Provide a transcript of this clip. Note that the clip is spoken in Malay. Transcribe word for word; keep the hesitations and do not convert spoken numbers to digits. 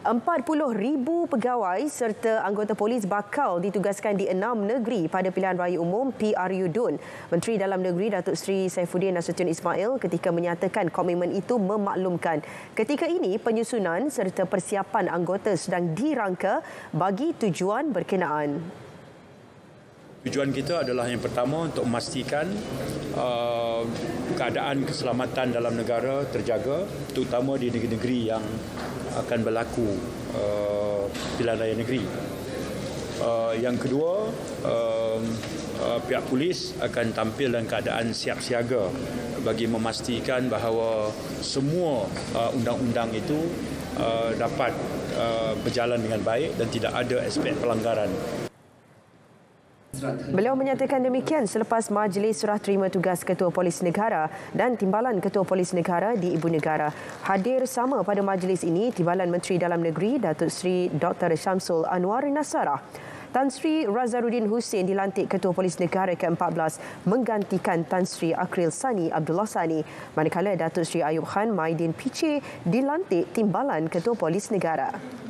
empat puluh ribu pegawai serta anggota polis bakal ditugaskan di enam negeri pada pilihan raya umum P R U D U N. Menteri Dalam Negeri Datuk Seri Saifuddin Nasution Ismail ketika menyatakan komitmen itu memaklumkan ketika ini penyusunan serta persiapan anggota sedang dirangka bagi tujuan berkenaan. Tujuan kita adalah yang pertama untuk memastikan uh, keadaan keselamatan dalam negara terjaga, terutama di negeri-negeri yang akan berlaku uh, pilihan raya negeri. Uh, yang kedua, uh, uh, pihak polis akan tampil dalam keadaan siap siaga bagi memastikan bahawa semua uh, undang-undang itu uh, dapat uh, berjalan dengan baik dan tidak ada aspek pelanggaran. Beliau menyatakan demikian selepas Majlis Serah Terima Tugas Ketua Polis Negara dan Timbalan Ketua Polis Negara di Ibu Negara. Hadir sama pada majlis ini Timbalan Menteri Dalam Negeri Datuk Seri Doktor Syamsul Anwar Nasarah. Tan Sri Razarudin Hussein dilantik Ketua Polis Negara ke empat belas menggantikan Tan Sri Akril Sani Abdullah Sani, manakala Datuk Seri Ayub Khan Maidin Piche dilantik Timbalan Ketua Polis Negara.